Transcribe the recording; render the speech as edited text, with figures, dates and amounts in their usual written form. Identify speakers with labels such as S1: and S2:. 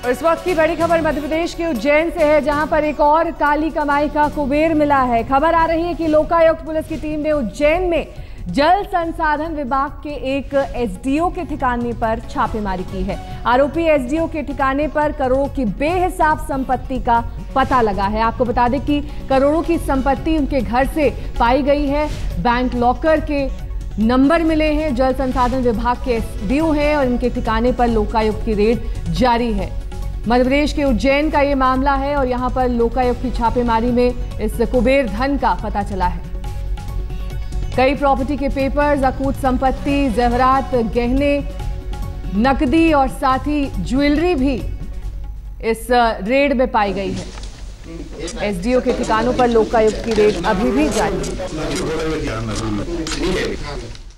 S1: और इस वक्त की बड़ी खबर मध्य प्रदेश के उज्जैन से है, जहां पर एक और काली कमाई का कुबेर मिला है। खबर आ रही है कि लोकायुक्त पुलिस की टीम ने उज्जैन में जल संसाधन विभाग के एक एसडीओ के ठिकाने पर छापेमारी की है। आरोपी एसडीओ के ठिकाने पर करोड़ों की बेहिसाब संपत्ति का पता लगा है। आपको बता दें कि करोड़ों की संपत्ति उनके घर से पाई गई है। बैंक लॉकर के नंबर मिले हैं। जल संसाधन विभाग के एसडीओ हैं और इनके ठिकाने पर लोकायुक्त की रेड जारी है। मध्य प्रदेश के उज्जैन का ये मामला है और यहां पर लोकायुक्त की छापेमारी में इस कुबेर धन का पता चला है। कई प्रॉपर्टी के पेपर्स, अकूत संपत्ति, जेवरात, गहने, नकदी और साथ ही ज्वेलरी भी इस रेड में पाई गई है। एसडीओ के ठिकानों पर लोकायुक्त की रेड अभी भी जारी है।